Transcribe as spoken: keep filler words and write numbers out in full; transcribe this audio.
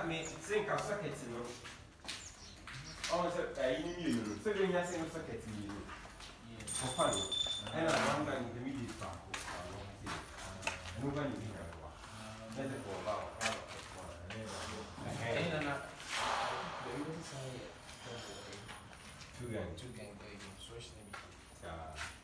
got me think of sockets, you know. Also, I knew so when you're saying sockets, you know, for fun. And I'm going to meet this part. Nobody here. That's a for about how two gang, two gang, social media.